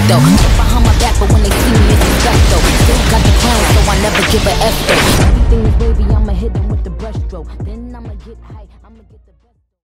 though. Look behind my back, but when they see me, it's respect though. Still got the crown, so I never give a F though. Everything is wavy, I'ma hit them with the brush stroke. Then I'ma get high, I'ma get the